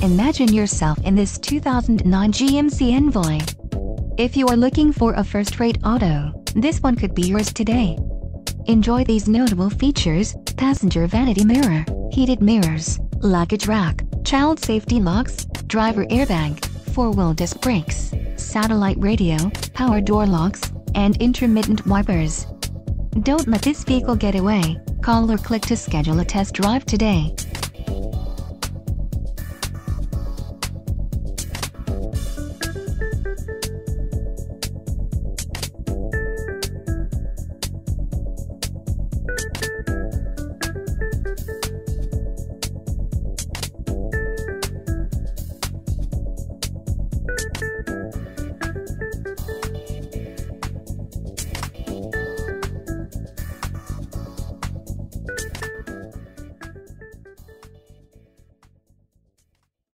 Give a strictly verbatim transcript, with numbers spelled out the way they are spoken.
Imagine yourself in this two thousand nine G M C Envoy. If you are looking for a first-rate auto, this one could be yours today. Enjoy these notable features: passenger vanity mirror, heated mirrors, luggage rack, child safety locks, driver airbag, four-wheel disc brakes, satellite radio, power door locks, and intermittent wipers. Don't let this vehicle get away. Call or click to schedule a test drive today.